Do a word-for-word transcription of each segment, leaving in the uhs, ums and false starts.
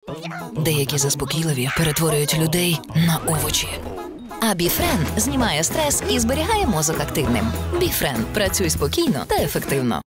Деякі заспокійливі перетворюють людей на овочі. А Біфрен знімає стрес і зберігає мозок активним. Біфрен. Працюй спокійно та ефективно.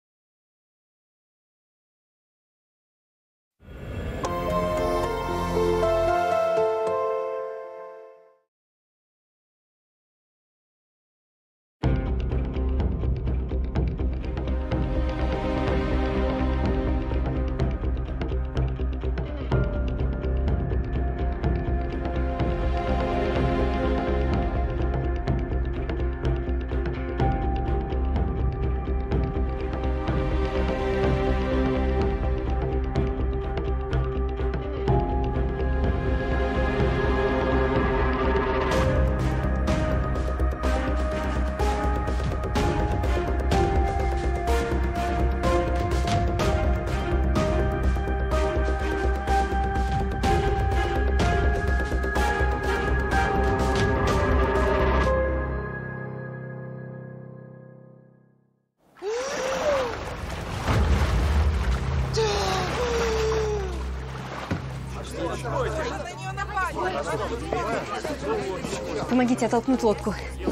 Помогите оттолкнуть лодку.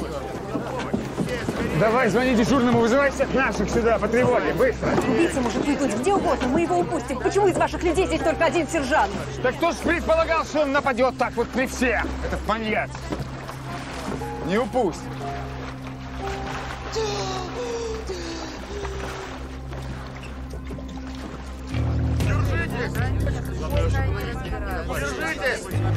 Давай, звони дежурному, вызывай всех наших сюда по тревоге, быстро. Убийца может уйти где угодно, мы его упустим. Почему из ваших людей здесь только один сержант? Так кто ж предполагал, что он нападет так вот при всех? Это маньяк. Не упустим. Держитесь! Держитесь!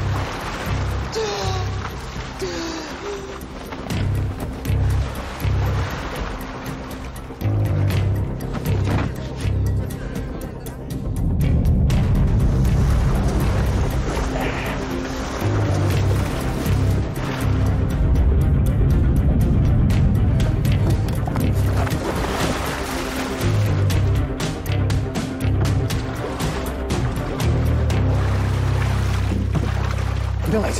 Давайте.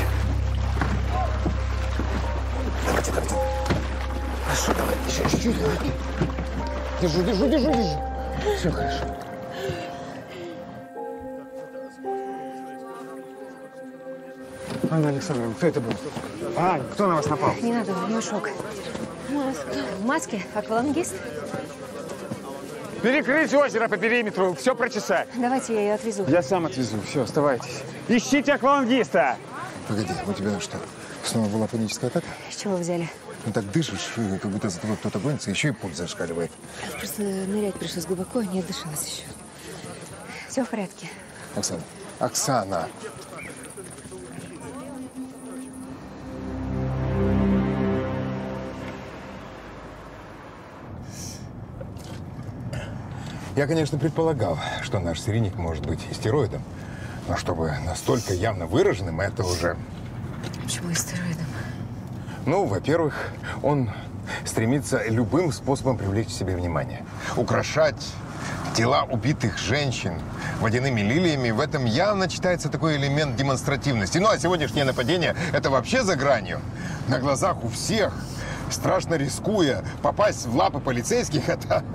Давайте, давайте. Хорошо, давай. Еще чуть-чуть. Держу, держу, держу, держу. Все хорошо. Анна Александровна, кто это был? А, кто на вас напал? Не надо, у него шок. В маске, аквалангист. Перекрыть озеро по периметру, все прочесать. Давайте я ее отвезу. Я сам отвезу, все, оставайтесь. Ищите аквалангиста. Погоди, у тебя что, снова была паническая атака? С чего вы взяли? Ну так дышишь, как будто за тобой кто-то гонится, еще и пульс зашкаливает. Просто нырять пришлось глубоко, не отдышалась еще. Все в порядке. Оксана. Оксана! Я, конечно, предполагал, что наш серийник может быть стероидом, но чтобы настолько явно выраженным, это уже… Почему стероидом? Ну, во-первых, он стремится любым способом привлечь к себе внимание. Украшать тела убитых женщин водяными лилиями, в этом явно читается такой элемент демонстративности. Ну, а сегодняшнее нападение – это вообще за гранью. На глазах у всех, страшно рискуя попасть в лапы полицейских, это…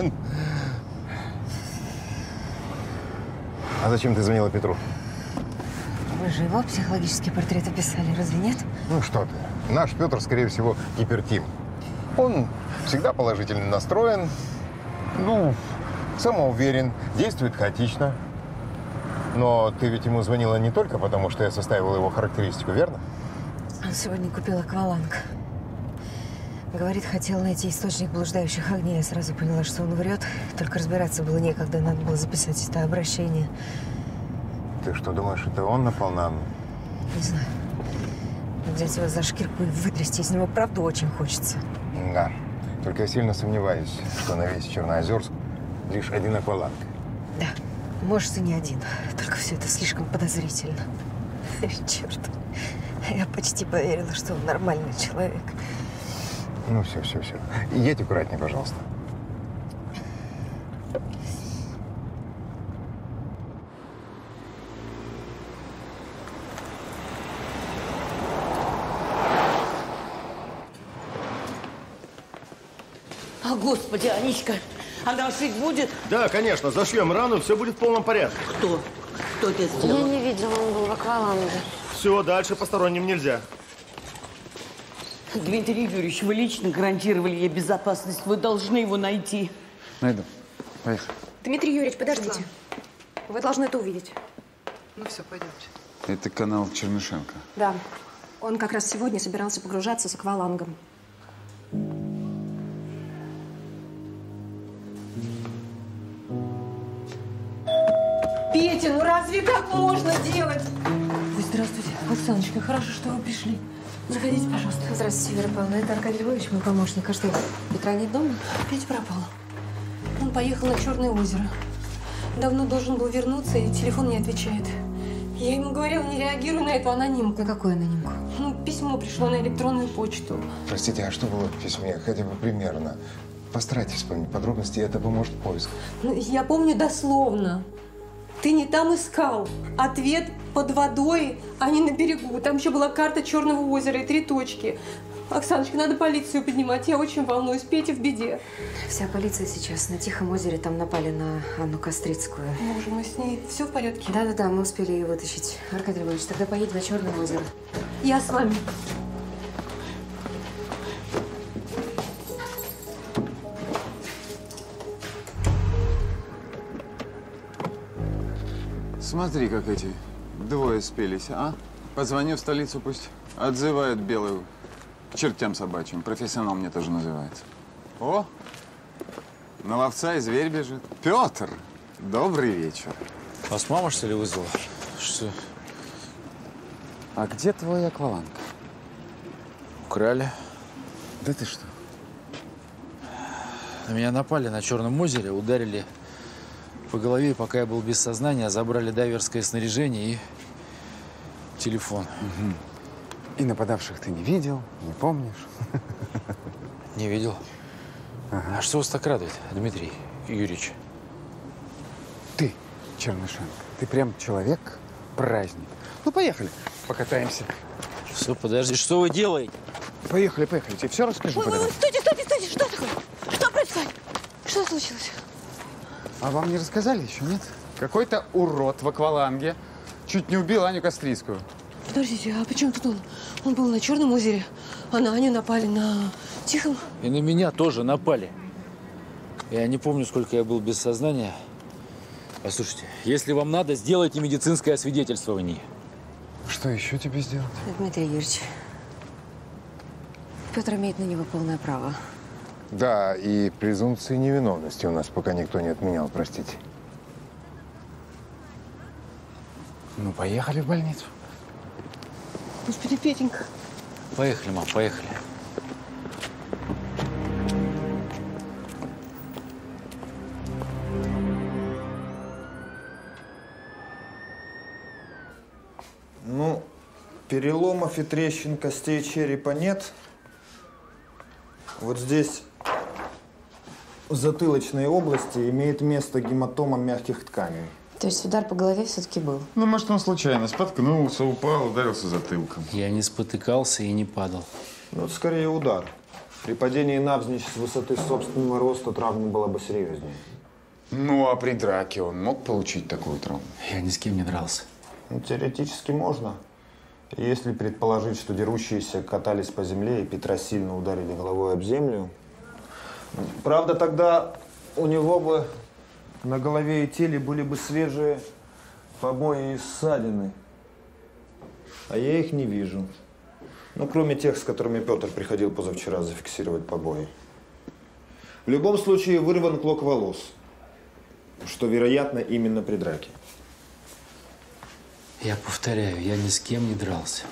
А зачем ты звонила Петру? Вы же его психологический портрет описали, разве нет? Ну что ты, наш Петр, скорее всего, гипертим. Он всегда положительно настроен, ну, самоуверен, действует хаотично. Но ты ведь ему звонила не только потому, что я составила его характеристику, верно? Он сегодня купил акваланг. Говорит, хотел найти источник блуждающих огней. Я сразу поняла, что он врет. Только разбираться было некогда. Надо было записать это обращение. Ты что, думаешь, это он напал на Анну? Не знаю. Взять его за шкирку и вытрясти из него правду очень хочется. Да. Только я сильно сомневаюсь, что на весь Черноозерск лишь один акваланг. Да. Может, и не один. Только все это слишком подозрительно. Черт. Я почти поверила, что он нормальный человек. Ну, все, все, все. Едь аккуратнее, пожалуйста. О, Господи, Анечка, она шить будет? Да, конечно, зашьем рану, все будет в полном порядке. Кто? Что ты сделал? Я не видела, он был в акваланге. Все, дальше посторонним нельзя. Дмитрий Юрьевич, вы лично гарантировали ей безопасность. Вы должны его найти. Найду. Поехали. Дмитрий Юрьевич, подождите. Вы должны это увидеть. Ну все, пойдемте. Это канал Чернышенко. Да. Он как раз сегодня собирался погружаться с аквалангом. Петя, ну разве так можно делать? Ой, здравствуйте, Оксаночка, хорошо, что вы пришли. Заходите, пожалуйста. Здравствуйте, Вера Павловна. Это Аркадий Львович, мой помощник. А что, Петра нет дома? Петя пропал. Он поехал на Черное озеро. Давно должен был вернуться, и телефон не отвечает. Я ему говорила, не реагируй на эту анонимку. На какую анонимку? Ну, письмо пришло на электронную почту. Простите, а что было в письме? Хотя бы примерно. Постарайтесь вспомнить подробности, это поможет поиску. Ну, я помню дословно. Ты не там искал. Ответ под водой, а не на берегу. Там еще была карта Черного озера и три точки. Оксаночка, надо полицию поднимать. Я очень волнуюсь. Петя в беде. Вся полиция сейчас на Тихом озере. Там напали на Анну Кострицкую. Боже мой, с ней все в порядке? Да-да-да, мы успели ее вытащить. Аркадий Львович, тогда поедем на Черное озеро. Я с вами. Смотри, как эти двое спелись, а? Позвони в столицу, пусть отзывают белую к чертям собачьим. Профессионал мне тоже называется. О, на ловца и зверь бежит. Петр, добрый вечер. Вас мама, что ли, вызвала? Что? А где твой акваланг? Украли. Да ты что? На меня напали на Черном озере, ударили по голове, пока я был без сознания, забрали дайверское снаряжение и телефон. Угу. И нападавших ты не видел, не помнишь? Не видел. Ага. А что вас так радует, Дмитрий Юрьевич? Ты, Чернышенко, ты прям человек-праздник. Ну, поехали, покатаемся. Все, подожди, что вы делаете? Поехали, поехали, тебе все расскажу. Ой, ой, ой, стойте, стойте, стойте, что такое? Что происходит? Что случилось? А вам не рассказали еще, нет? Какой-то урод в акваланге чуть не убил Аню Кострицкую. Подождите, а почему тут он? Он был на Черном озере, а на Аню напали на Тихом. И на меня тоже напали. Я не помню, сколько я был без сознания. Послушайте, если вам надо, сделайте медицинское освидетельствование. Что еще тебе сделать? Дмитрий Юрьевич, Петр имеет на него полное право. Да, и презумпции невиновности у нас пока никто не отменял, простите. Ну, поехали в больницу. Господи, Петенька. Поехали, мам, поехали. Ну, переломов и трещин костей черепа нет. Вот здесь, в затылочной области, имеет место гематома мягких тканей. То есть удар по голове все-таки был? Ну, может, он случайно споткнулся, упал, ударился затылком. Я не спотыкался и не падал. Ну, это скорее удар. При падении навзничь с высоты собственного роста травма была бы серьезнее. Ну, а при драке он мог получить такую травму? Я ни с кем не дрался. Ну, теоретически можно. Если предположить, что дерущиеся катались по земле и Петра сильно ударили головой об землю. Правда, тогда у него бы на голове и теле были бы свежие побои и ссадины. А я их не вижу. Ну, кроме тех, с которыми Петр приходил позавчера зафиксировать побои. В любом случае вырван клок волос, что, вероятно, именно при драке. Я повторяю, я ни с кем не дрался.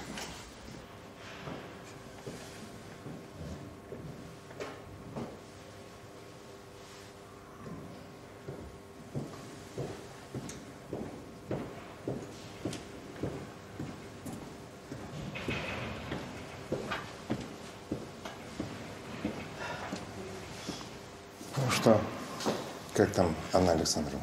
Ну что, как там Анна Александровна?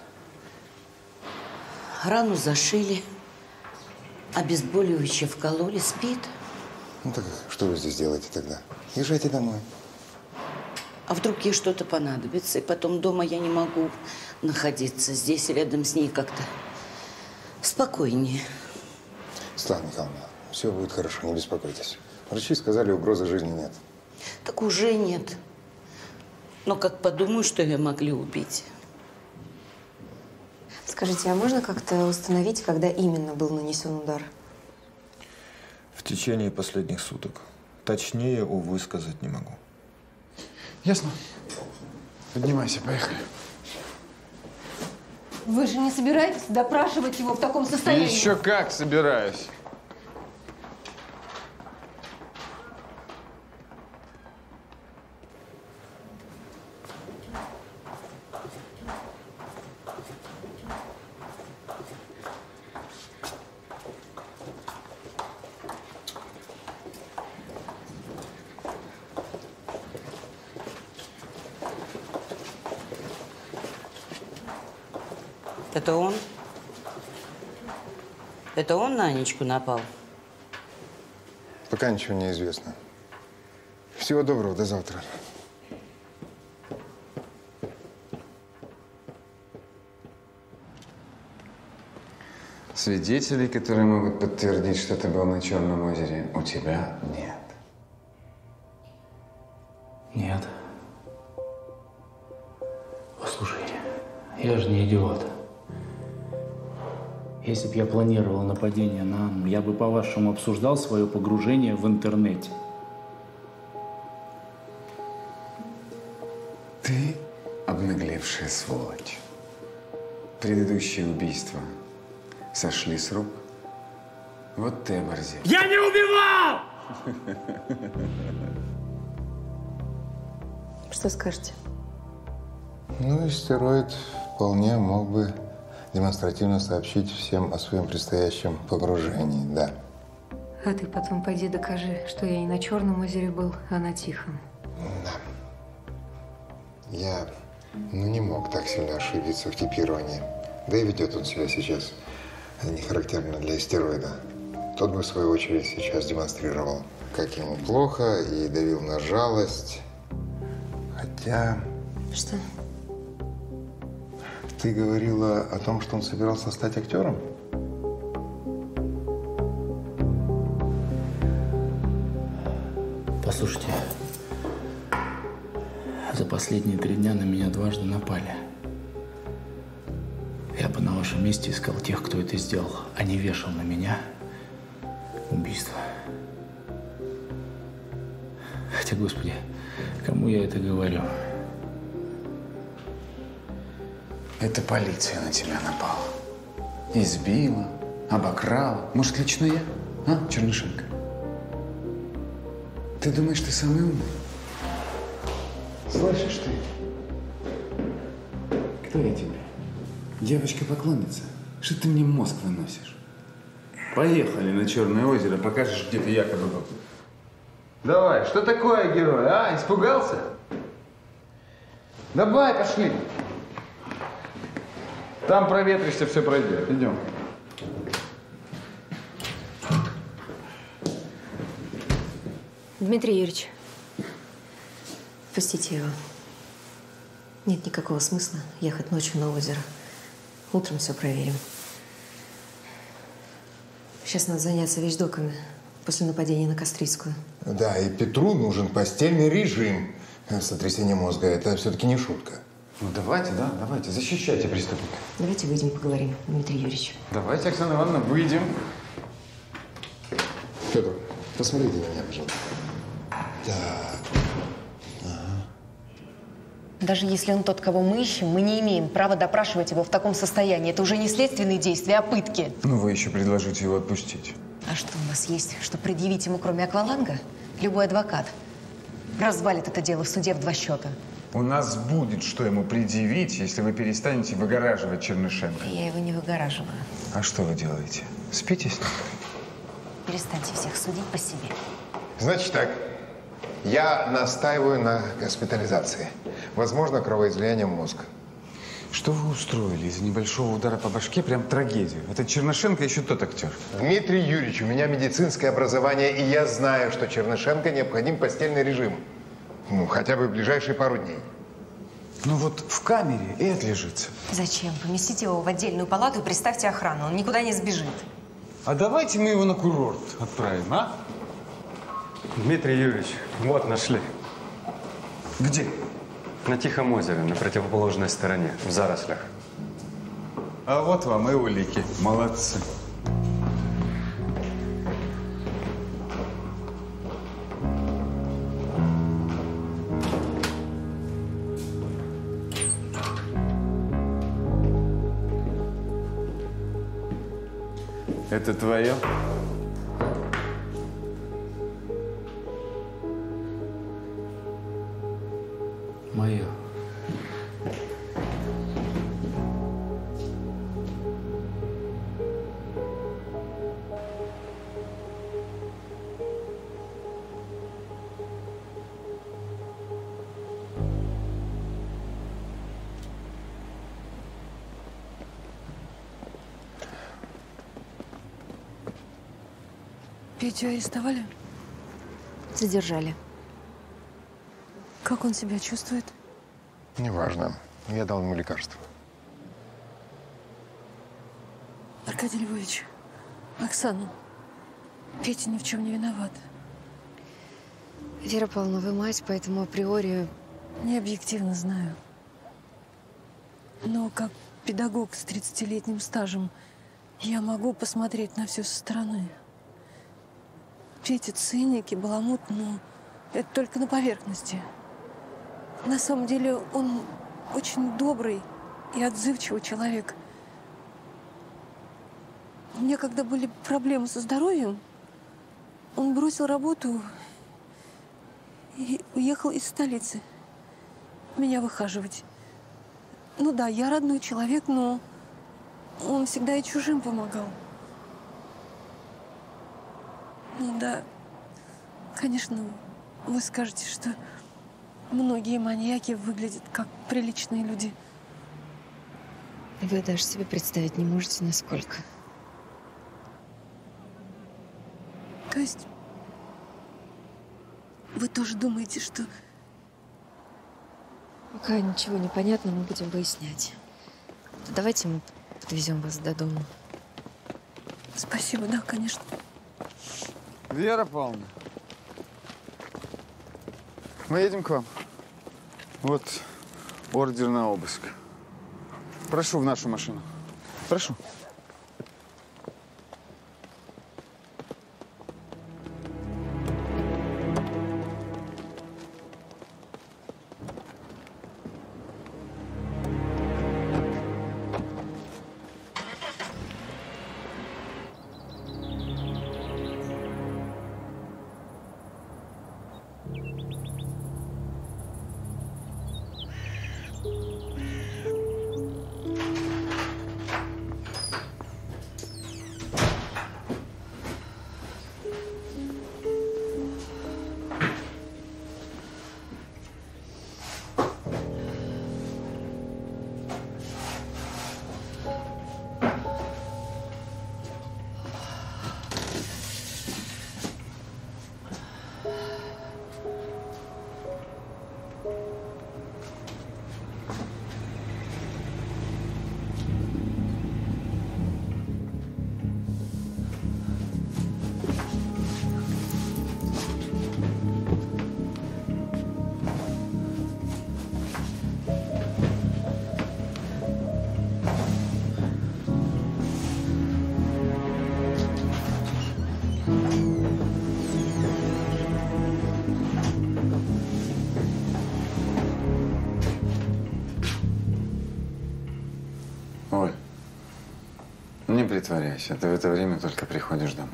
Рану зашили, обезболивающее вкололи, спит. Ну так что вы здесь делаете тогда? Езжайте домой. А вдруг ей что-то понадобится, и потом дома я не могу находиться. Здесь рядом с ней как-то Спокойнее. Светлана Михайловна, все будет хорошо, не беспокойтесь. Врачи сказали, угрозы жизни нет. Так уже нет. Но как подумаю, что ее могли убить. Скажите, а можно как-то установить, когда именно был нанесен удар? В течение последних суток. Точнее, увы, сказать не могу. Ясно. Поднимайся, поехали. Вы же не собираетесь допрашивать его в таком состоянии? Еще как собираюсь. Это он? Это он на Анечку напал? Пока ничего не известно. Всего доброго, до завтра. Свидетелей, которые могут подтвердить, что ты был на Черном озере, у тебя нет. Нет. Послушай, я же не идиот. Если бы я планировал нападение на Анну, я бы, по-вашему, обсуждал свое погружение в интернете. Ты обнаглевшая сволочь. Предыдущие убийства сошли с рук. Вот ты оборзел. Я не убивал! Что скажете? Ну, истероид вполне мог бы демонстративно сообщить всем о своем предстоящем погружении, да. А ты потом пойди докажи, что я не на Черном озере был, а на Тихом. Да. Я, ну, не мог так сильно ошибиться в типировании. Да и ведет он себя сейчас не характерно для истероида. Тот бы, в свою очередь, сейчас демонстрировал, как ему плохо, и давил на жалость. Хотя… Что? Ты говорила о том, что он собирался стать актером? Послушайте, за последние три дня на меня дважды напали. Я бы на вашем месте искал тех, кто это сделал, а не вешал на меня убийство. Хотя, Господи, кому я это говорю? Это полиция на тебя напала. Избила, обокрала. Может, лично я? А, Чернышенко? Ты думаешь, ты самый умный? Слышишь ты? Кто я тебе? Девочка-поклонница? Что ты мне мозг выносишь? Поехали на Черное озеро, покажешь, где ты якобы был. Давай, что такое, герой, а? Испугался? Давай, пошли. Там проветришься, все пройдет. Идем. Дмитрий Юрьевич, пустите его. Нет никакого смысла ехать ночью на озеро. Утром все проверим. Сейчас надо заняться вещдоками после нападения на Кострицкую. Да, и Петру нужен постельный режим. Сотрясение мозга – это все-таки не шутка. Ну, давайте, да, давайте, защищайте преступника. Давайте выйдем, поговорим, Дмитрий Юрьевич. Давайте, Оксана Ивановна, выйдем. Петр, посмотрите на меня, пожалуйста. Так. Ага. Даже если он тот, кого мы ищем, мы не имеем права допрашивать его в таком состоянии. Это уже не следственные действия, а пытки. Ну, вы еще предложите его отпустить. А что у нас есть, что предъявить ему, кроме акваланга? Любой адвокат развалит это дело в суде в два счета. У нас будет, что ему предъявить, если вы перестанете выгораживать Чернышенко. Я его не выгораживаю. А что вы делаете? Спите с ним? Перестаньте всех судить по себе. Значит так, я настаиваю на госпитализации. Возможно, кровоизлияние в мозг. Что вы устроили? Из-за небольшого удара по башке прям трагедию. Этот Чернышенко еще тот актер. Дмитрий Юрьевич, у меня медицинское образование, и я знаю, что Чернышенко необходим постельный режим. Ну, хотя бы в ближайшие пару дней. Ну вот в камере и отлежится. Зачем? Поместите его в отдельную палату и приставьте охрану. Он никуда не сбежит. А давайте мы его на курорт отправим, а? Дмитрий Юрьевич, вот нашли. Где? На Тихом озере, на противоположной стороне, в зарослях. А вот вам и улики. Молодцы. Это твое? Мое. Петю арестовали? Задержали. Как он себя чувствует? Неважно. Я дал ему лекарство. Аркадий Львович, Оксана, Петя ни в чем не виноват. Вера Павловна, вы мать, поэтому априори… Не объективно знаю. Но как педагог с тридцатилетним стажем я могу посмотреть на все со стороны. Петя циник и баламут, но это только на поверхности. На самом деле он очень добрый и отзывчивый человек. У меня, когда были проблемы со здоровьем, он бросил работу и уехал из столицы меня выхаживать. Ну да, я родной человек, но он всегда и чужим помогал. Ну да, конечно, вы скажете, что многие маньяки выглядят как приличные люди. Вы даже себе представить не можете, насколько. То есть вы тоже думаете, что… Пока ничего не понятно, мы будем выяснять. Давайте мы подвезем вас до дома. Спасибо, да, конечно. Вера Павловна, мы едем к вам. Вот ордер на обыск. Прошу в нашу машину. Прошу. Оль, не притворяйся. Ты в это время только приходишь домой.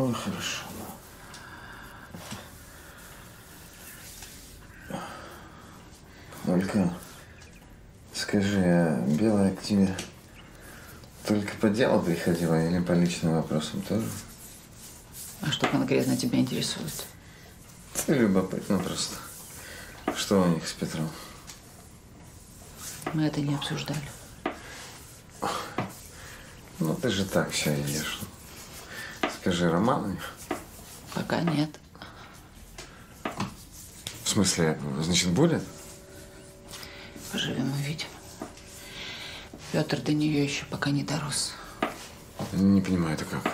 Ну, хорошо. Ольга, скажи, а Белая к тебе только по делу приходила или по личным вопросам тоже? А что конкретно тебя интересует? Любопытно просто. Что у них с Петром? Мы это не обсуждали. Ну, ты же так все идешь. Скажи, роман у них? Пока нет. В смысле, значит, будет? Поживем, увидим. Петр до нее еще пока не дорос. Не понимаю, это как?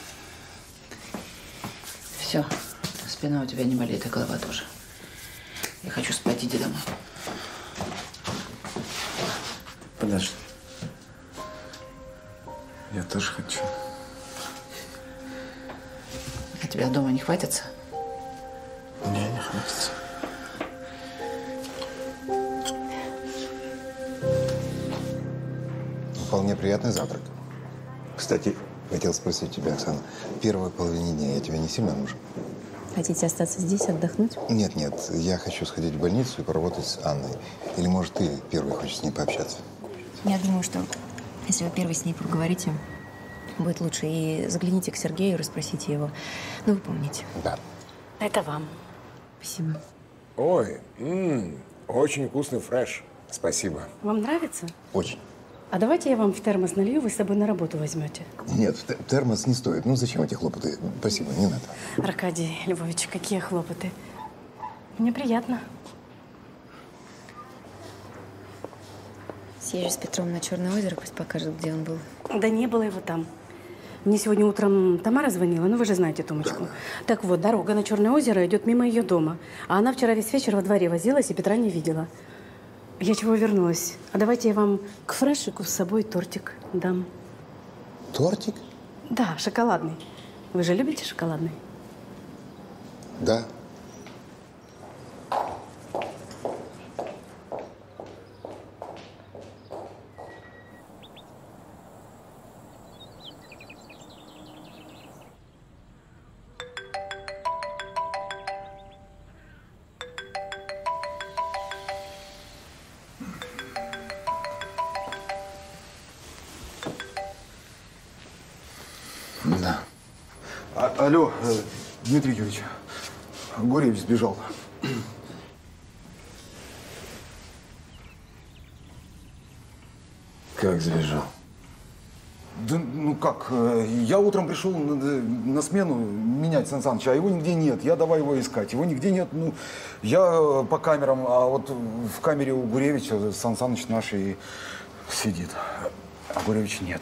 Все, спина у тебя не болит, и голова тоже. Я хочу спать, иди домой. Подожди. Я тоже хочу. А тебя дома не хватится? Не, не хватится. Вполне приятный завтрак. Кстати, хотел спросить тебя, Оксана, в первой половине дня я тебе не сильно нужен? Хотите остаться здесь, отдохнуть? Нет, нет, я хочу сходить в больницу и поработать с Анной. Или, может, ты первый хочешь с ней пообщаться? Я думаю, что если вы первый с ней поговорите, будет лучше. И загляните к Сергею, расспросите его. Ну, вы помните. Да. Это вам. Спасибо. Ой, м-м, очень вкусный фреш. Спасибо. Вам нравится? Очень. А давайте я вам в термос налью, вы с собой на работу возьмете. Нет, в термос не стоит. Ну, зачем эти хлопоты? Спасибо, не надо. Аркадий Львович, какие хлопоты. Мне приятно. Съезжу с Петром на Черное озеро, пусть покажет, где он был. Да не было его там. Мне сегодня утром Тамара звонила, ну вы же знаете Томочку. Так вот, дорога на Черное озеро идет мимо ее дома. А она вчера весь вечер во дворе возилась и Петра не видела. Я чего вернулась? А давайте я вам к фрешику с собой тортик дам. Тортик? Да, шоколадный. Вы же любите шоколадный? Да. Да. А, алло, э, Дмитрий Юрьевич, Гуревич сбежал. Как сбежал? Да, ну как, э, я утром пришел на, на смену менять Сан Саныча, а его нигде нет. Я давай его искать. Его нигде нет. Ну, я по камерам, а вот в камере у Гуревича Сан Саныч наш и сидит. А Гуревича нет.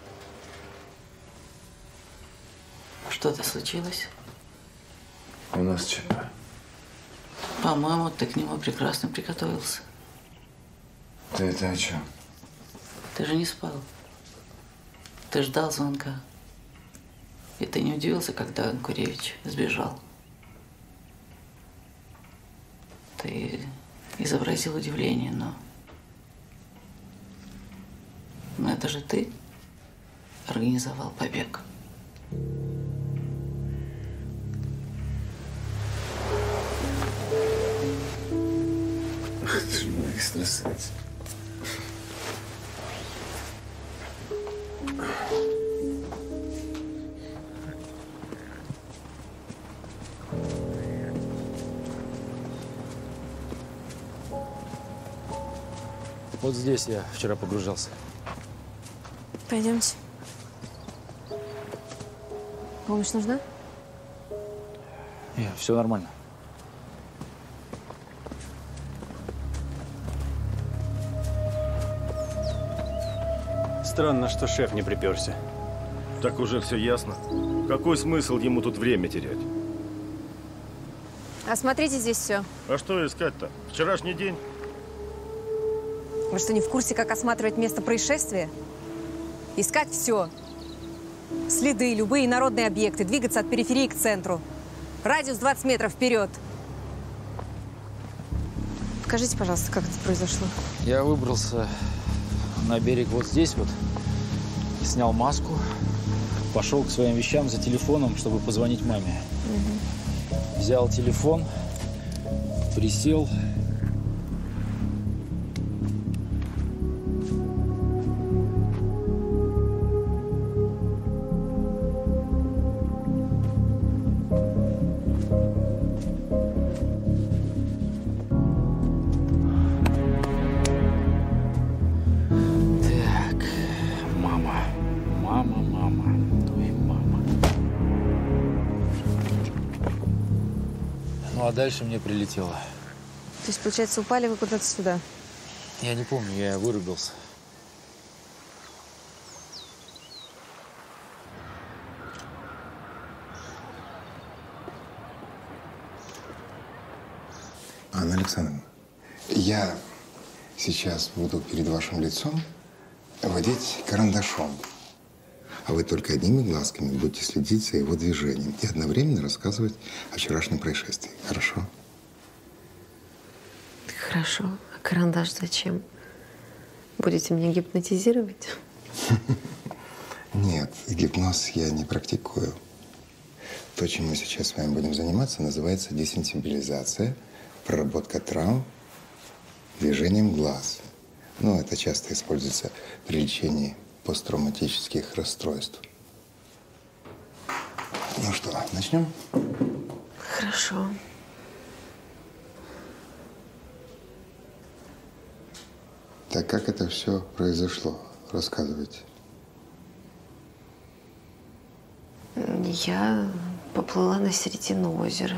Что-то случилось? У нас ЧП. По-моему, ты к нему прекрасно приготовился. Ты это о чем? Ты же не спал. Ты ждал звонка. И ты не удивился, когда Гуревич сбежал. Ты изобразил удивление, но... Но это же ты организовал побег. Ты же мой экстрасенс. Вот здесь я вчера погружался. Пойдемте. Помощь нужна? Нет, все нормально. Странно, что шеф не приперся. Так уже все ясно. Какой смысл ему тут время терять? Осмотрите здесь все. А что искать-то? Вчерашний день? Вы что, не в курсе, как осматривать место происшествия? Искать все. Следы, любые народные объекты, двигаться от периферии к центру. Радиус двадцать метров вперед. Покажите, пожалуйста, как это произошло. Я выбрался на берег вот здесь вот, снял маску, пошел к своим вещам за телефоном, чтобы позвонить маме. Угу. Взял телефон, присел. А дальше мне прилетело. То есть, получается, упали вы куда-то сюда? Я не помню, я вырубился. Анна Александровна, я сейчас буду перед вашим лицом водить карандашом. А вы только одними глазками будете следить за его движением и одновременно рассказывать о вчерашнем происшествии. Хорошо? Хорошо. А карандаш зачем? Будете меня гипнотизировать? Нет, гипноз я не практикую. То, чем мы сейчас с вами будем заниматься, называется десенсибилизация, проработка травм движением глаз. Ну, это часто используется при лечении посттравматических расстройств. Ну что, начнем? Хорошо. Так как это все произошло? Рассказывайте. Я поплыла на середину озера.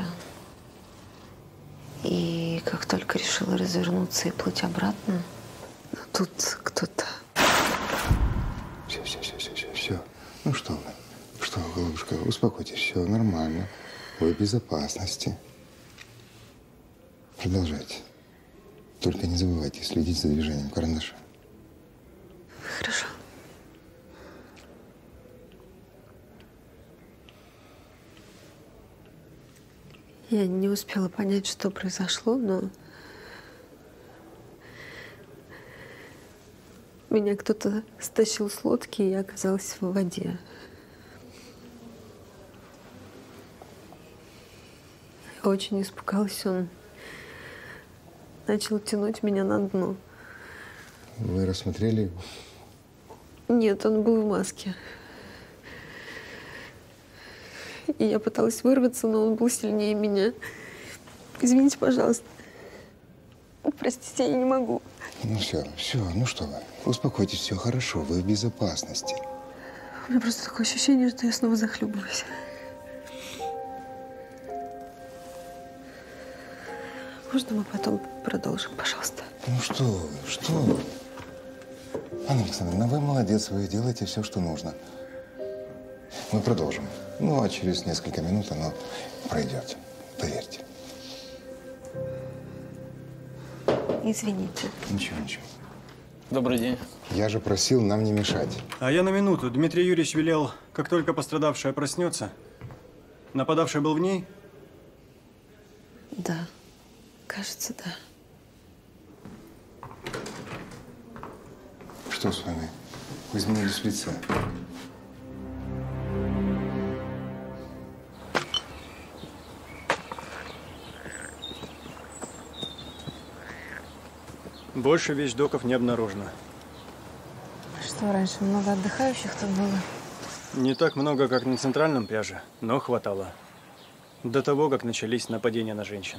И как только решила развернуться и плыть обратно, тут кто-то… Все, все, все, все, все, все. Ну что вы? Что, голубушка, успокойтесь, все нормально. Вы в безопасности. Продолжайте. Только не забывайте следить за движением карандаша. Хорошо. Я не успела понять, что произошло, но… Меня кто-то стащил с лодки, и я оказалась в воде. Я очень испугалась, он начал тянуть меня на дно. Вы рассмотрели его? Нет, он был в маске. И я пыталась вырваться, но он был сильнее меня. Извините, пожалуйста. Простите, я не могу. Ну все, все, ну что вы, успокойтесь, все хорошо, вы в безопасности. У меня просто такое ощущение, что я снова захлебываюсь. Можно мы потом продолжим, пожалуйста? Ну что вы, что вы? Анна Александровна, вы молодец, вы делаете все, что нужно. Мы продолжим. Ну, а через несколько минут оно пройдет, поверьте. Извините. Ничего, ничего. Добрый день. Я же просил нам не мешать. А я на минуту. Дмитрий Юрьевич велел, как только пострадавшая проснется. Нападавший был в ней? Да. Кажется, да. Что с вами? Вы изменились в лице. Больше вещдоков не обнаружено. Что, раньше много отдыхающих тут было? Не так много, как на центральном пляже, но хватало. До того, как начались нападения на женщин.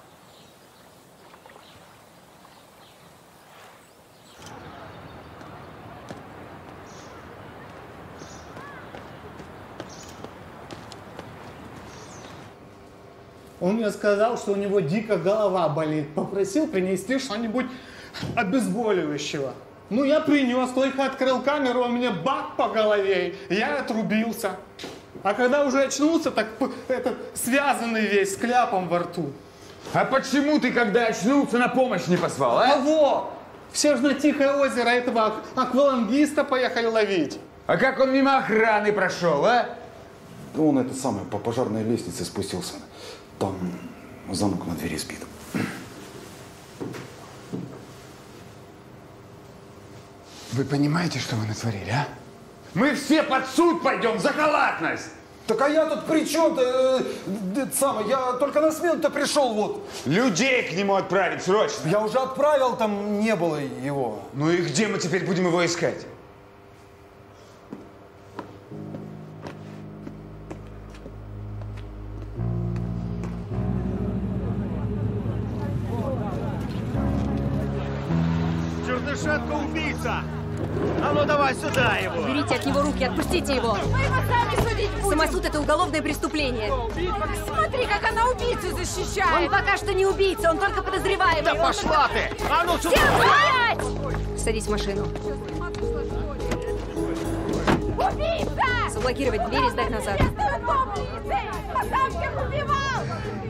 Он мне сказал, что у него дико голова болит. Попросил принести что-нибудь обезболивающего. Ну, я принес, только открыл камеру, он мне бак по голове, и я отрубился. А когда уже очнулся, так этот связанный весь, с кляпом во рту. А почему ты, когда очнулся, на помощь не позвал, а? Кого? Все же на Тихое озеро этого ак аквалангиста поехали ловить. А как он мимо охраны прошел, а? Да он это самое, по пожарной лестнице спустился. Там замок на двери сбит. Вы понимаете, что вы натворили, а? Мы все под суд пойдем за халатность! Так а я тут при чем-то? Э, самое, я только на смену-то пришел вот. Людей к нему отправить срочно. Я уже отправил, там не было его. Ну и где мы теперь будем его искать? Чернышенко убийца! А ну давай сюда его! Берите от него руки, отпустите его! Мы его сами судить будем! Самосуд – это уголовное преступление. Смотри, как она убийцу защищает! Он пока что не убийца, он только подозреваемый. Да пошла ты! А ну сюда! Всем стоять! Садись в машину. Убийца! Заблокировать дверь и сдать назад. А сам всех убивал!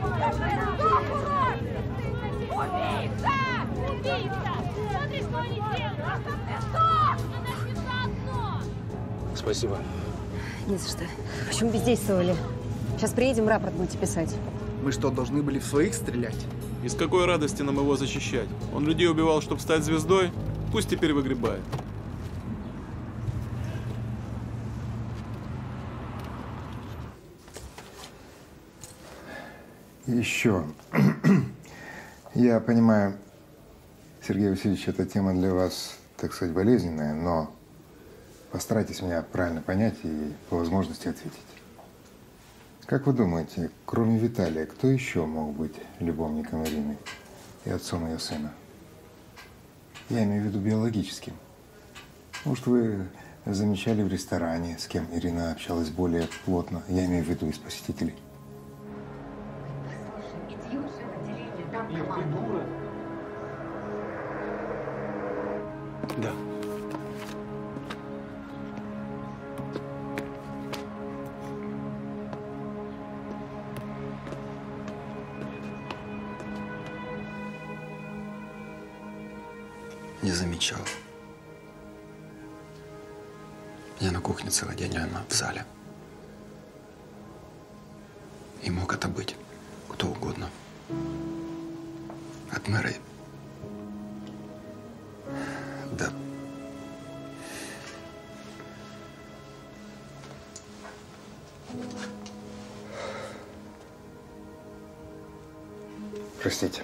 Убийца! Убийца! Смотри, что они делают! Спасибо. Не за что. Почему бездействовали? Сейчас приедем, рапорт будете писать. Мы что, должны были в своих стрелять? Из какой радости нам его защищать? Он людей убивал, чтобы стать звездой? Пусть теперь выгребает. Еще. Я понимаю, Сергей Васильевич, эта тема для вас, так сказать, болезненная, но постарайтесь меня правильно понять и по возможности ответить. Как вы думаете, кроме Виталия, кто еще мог быть любовником Ирины и отцом ее сына? Я имею в виду биологическим. Может, вы замечали в ресторане, с кем Ирина общалась более плотно? Я имею в виду из посетителей. Да. Не замечал. Я на кухне целый день, а она в зале. И мог это быть кто угодно. От мэра до... Простите.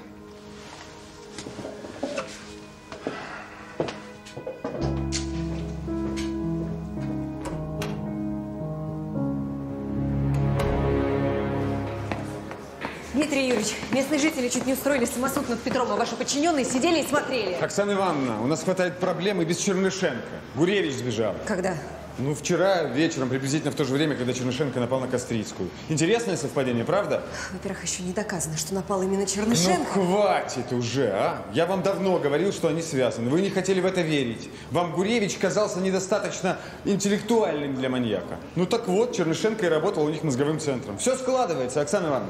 Дмитрий Юрьевич, местные жители чуть не устроили самосуд над Петром, а ваши подчиненные сидели и смотрели. Оксана Ивановна, у нас хватает проблем и без Чернышенко. Гуревич сбежал. Когда? Ну, вчера вечером, приблизительно в то же время, когда Чернышенко напал на Кострицкую. Интересное совпадение, правда? Во-первых, еще не доказано, что напал именно Чернышенко. Ну, хватит уже, а? Я вам давно говорил, что они связаны. Вы не хотели в это верить. Вам Гуревич казался недостаточно интеллектуальным для маньяка. Ну, так вот, Чернышенко и работал у них мозговым центром. Все складывается, Оксана Ивановна.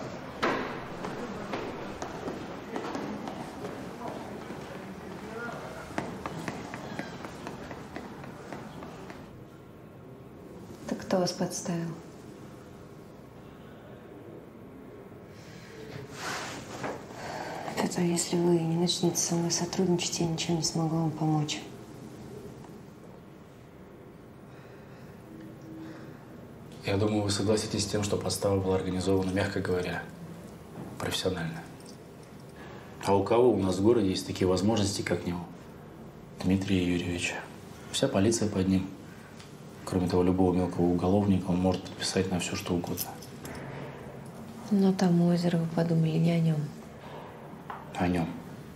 Кто вас подставил? Петр, если вы не начнете со мной сотрудничать, я ничем не смогу вам помочь. Я думаю, вы согласитесь с тем, что подстава была организована, мягко говоря, профессионально. А у кого у нас в городе есть такие возможности, как него? Дмитрия Юрьевича. Вся полиция под ним. Кроме того, любого мелкого уголовника он может подписать на все, что угодно. Но там у озера вы подумали не о нем. О нем.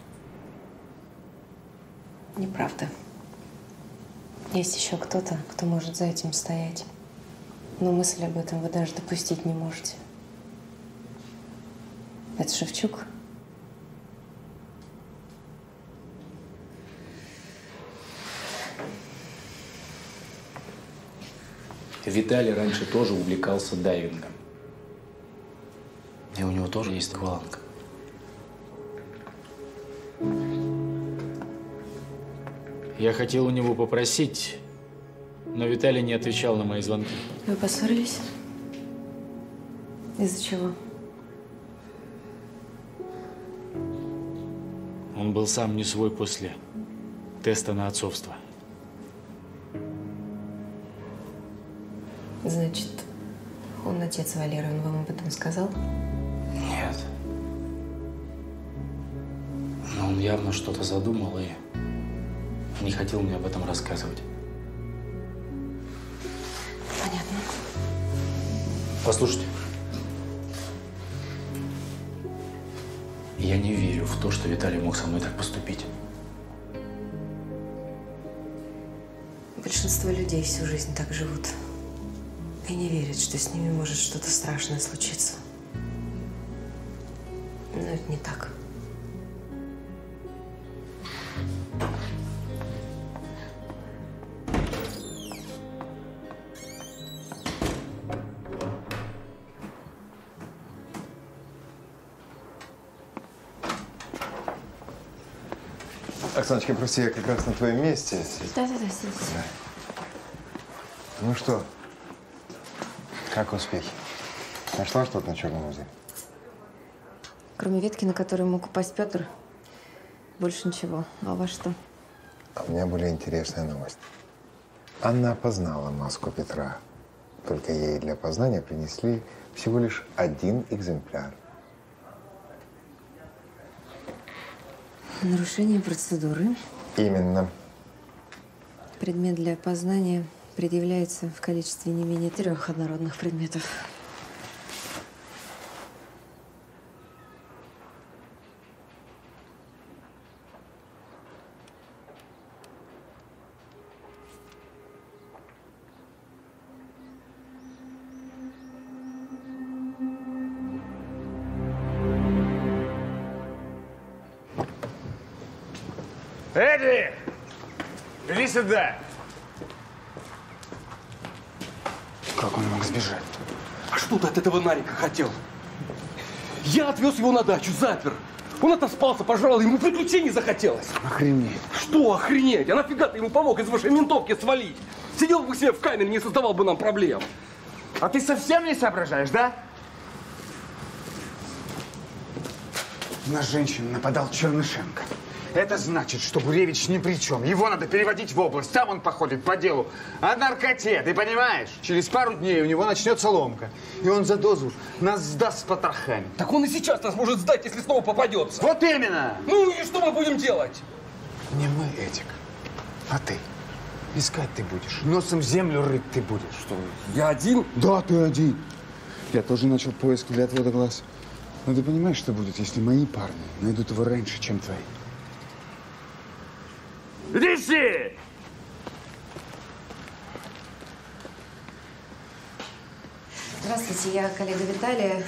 Неправда. Есть еще кто-то, кто может за этим стоять. Но мысль об этом вы даже допустить не можете. Это Шевчук? Виталий раньше тоже увлекался дайвингом. И у него тоже есть акваланг. Я хотел у него попросить, но Виталий не отвечал на мои звонки. Вы поссорились? Из-за чего? Он был сам не свой после теста на отцовство. Значит, он отец Валеры, он вам об этом сказал? Нет. Но он явно что-то задумал и не хотел мне об этом рассказывать. Понятно. Послушайте. Я не верю в то, что Виталий мог со мной так поступить. Большинство людей всю жизнь так живут. И не верят, что с ними может что-то страшное случиться. Но это не так. Оксаночка, прости, я как раз на твоем месте. Да-да-да, сидите. Да. Ну что, как успехи? Нашла что-то на Черном озере? Кроме ветки, на которую мог упасть Петр, больше ничего. А у вас что? А у меня более интересная новость. Анна опознала маску Петра. Только ей для опознания принесли всего лишь один экземпляр. Нарушение процедуры. Именно. Предмет для опознания предъявляется в количестве не менее трех однородных предметов. Эдди! Иди сюда! Как он мог сбежать? А что ты от этого Нарика хотел? Я отвез его на дачу, запер. Он отоспался, пожрал, ему приключений захотелось. Охренеть. Что охренеть? А нафига ты ему помог из вашей ментовки свалить? Сидел бы себе в камере, не создавал бы нам проблем. А ты совсем не соображаешь, да? На женщину нападал Чернышенко. Это значит, что Гуревич ни при чем. Его надо переводить в область. Там он походит по делу о наркоте, ты понимаешь? Через пару дней у него начнется ломка. И он за дозу нас сдаст с потрохами. Так он и сейчас нас может сдать, если снова попадется. Вот именно! Ну и что мы будем делать? Не мы, Эдик, а ты. Искать ты будешь. Носом землю рыть ты будешь. Что, я один? Да, ты один. Я тоже начал поиски для отвода глаз. Но ты понимаешь, что будет, если мои парни найдут его раньше, чем твои? Иди все! Здравствуйте, я коллега Виталия.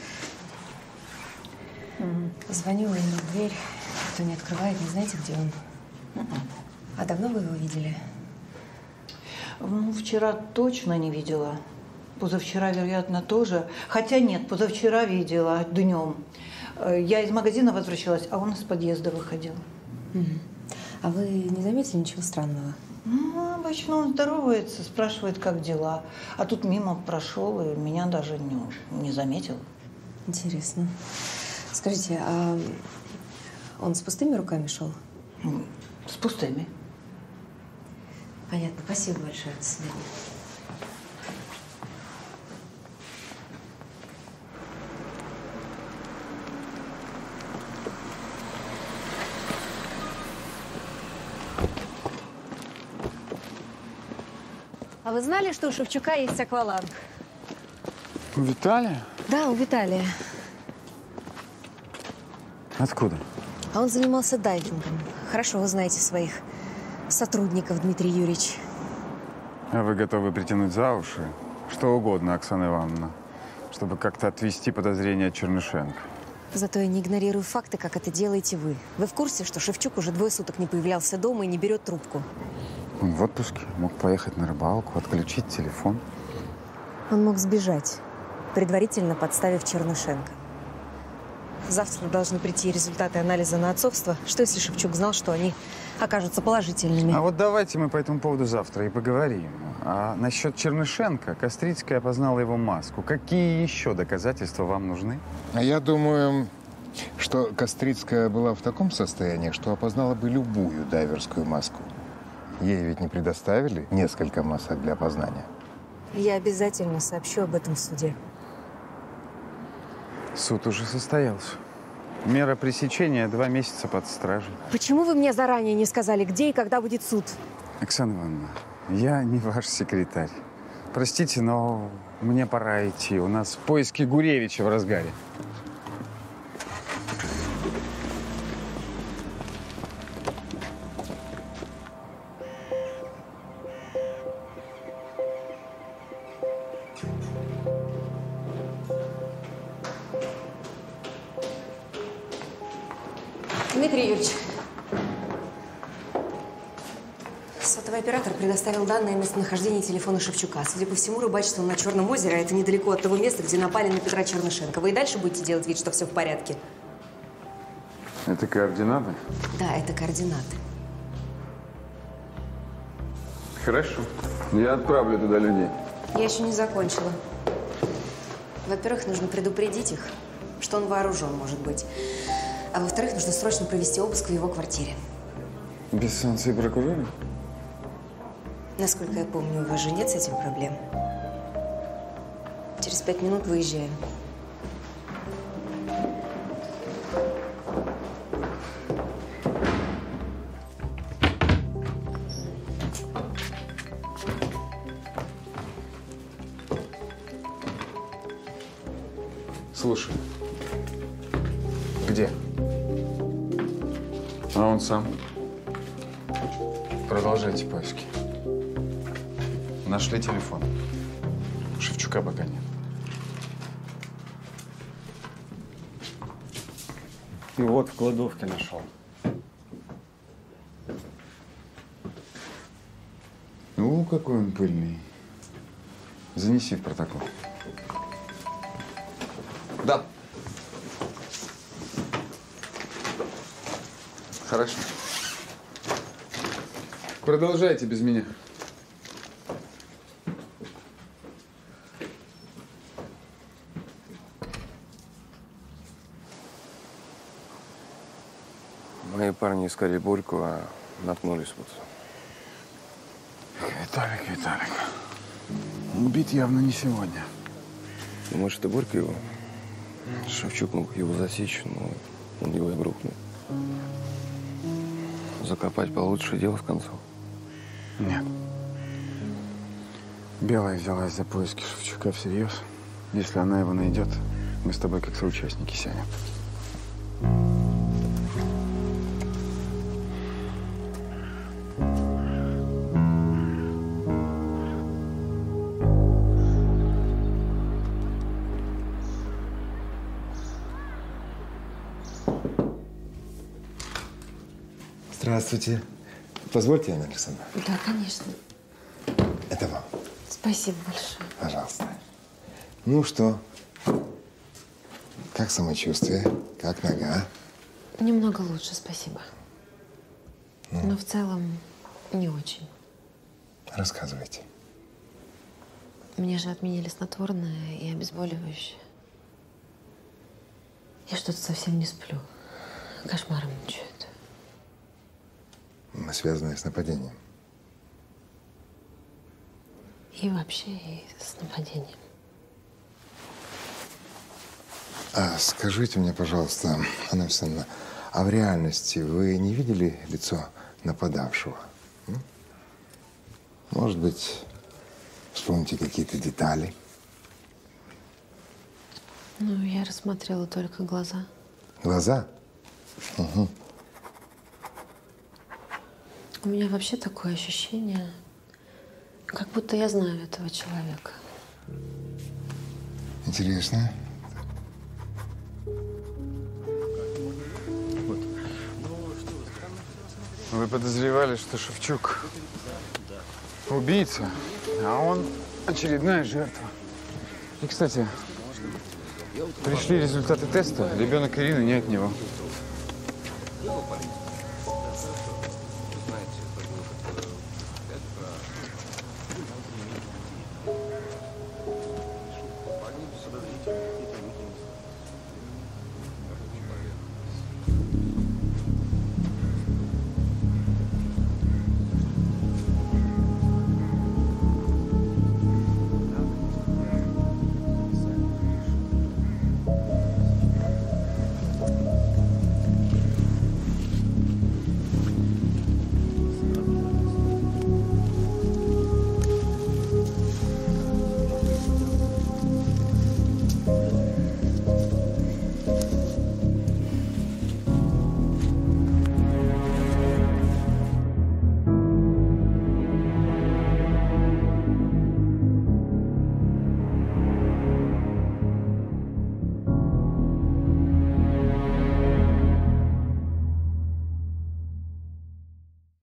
Звоню ему в дверь, никто не открывает, не знаете, где он? А давно вы его видели? Ну, вчера точно не видела. Позавчера, вероятно, тоже. Хотя нет, позавчера видела днем. Я из магазина возвращалась, а он из подъезда выходил. А вы не заметили ничего странного? Ну, обычно он здоровается, спрашивает, как дела. А тут мимо прошел и меня даже не, не заметил. Интересно. Скажите, а он с пустыми руками шел? С пустыми. Понятно. Спасибо большое. До свидания. А вы знали, что у Шевчука есть акваланг? У Виталия? Да, у Виталия. Откуда? А он занимался дайвингом. Хорошо, вы знаете своих сотрудников, Дмитрий Юрьевич. А вы готовы притянуть за уши что угодно, Оксана Ивановна, чтобы как-то отвести подозрения от Чернышенко. Зато я не игнорирую факты, как это делаете вы. Вы в курсе, что Шевчук уже двое суток не появлялся дома и не берет трубку? Он в отпуске, мог поехать на рыбалку, отключить телефон. Он мог сбежать, предварительно подставив Чернышенко. Завтра должны прийти результаты анализа на отцовство. Что, если Шевчук знал, что они окажутся положительными? А вот давайте мы по этому поводу завтра и поговорим. А насчет Чернышенко, Кострицкая опознала его маску. Какие еще доказательства вам нужны? А я думаю, что Кострицкая была в таком состоянии, что опознала бы любую дайверскую маску. Ей ведь не предоставили несколько масок для опознания. Я обязательно сообщу об этом в суде. Суд уже состоялся. Мера пресечения – два месяца под стражей. Почему вы мне заранее не сказали, где и когда будет суд? Оксана Ивановна, я не ваш секретарь. Простите, но мне пора идти. У нас поиски Гуревича в разгаре. Дмитрий Юрьевич, сотовый оператор предоставил данные о местонахождении телефона Шевчука. Судя по всему, рыбачество на Черном озере, а это недалеко от того места, где напали на Петра Чернышенко. Вы и дальше будете делать вид, что все в порядке? Это координаты? Да, это координаты. Хорошо. Я отправлю туда людей. Я еще не закончила. Во-первых, нужно предупредить их, что он вооружен, может быть. А во-вторых, нужно срочно провести обыск в его квартире. Без санкции прокурора? Насколько я помню, у вас же нет с этим проблем. Через пять минут выезжаем. Слушай. Где? А он сам? Продолжайте поиски. Нашли телефон. Шевчука пока нет. И вот в кладовке нашел. Ну, какой он пыльный. Занеси в протокол. Да. Хорошо. Продолжайте без меня. Мои парни искали Борьку, а наткнулись вот. Виталик, Виталик. Убит явно не сегодня. Думаешь, это Борька его? Шевчук мог его засечь, но он его и грохнул. Закопать получше, дело с концом. Нет. Белая взялась за поиски Шевчука всерьез. Если она его найдет, мы с тобой как соучастники сядем. Здравствуйте. Позвольте, Анна Александровна. Да, конечно. Это вам. Спасибо большое. Пожалуйста. Ну что? Как самочувствие? Как нога? Немного лучше, спасибо. Ну. Но в целом не очень. Рассказывайте. Мне же отменили снотворное и обезболивающее. Я что-то совсем не сплю. Кошмаром мучают. Связанное с нападением. И вообще и с нападением. А скажите мне, пожалуйста, Анна Александровна, а в реальности вы не видели лицо нападавшего? М? Может быть, вспомните какие-то детали? Ну, я рассмотрела только глаза. Глаза? Угу. У меня вообще такое ощущение, как будто я знаю этого человека. Интересно. Вы подозревали, что Шевчук убийца, а он очередная жертва. И, кстати, пришли результаты теста. Ребенок Ирины не от него.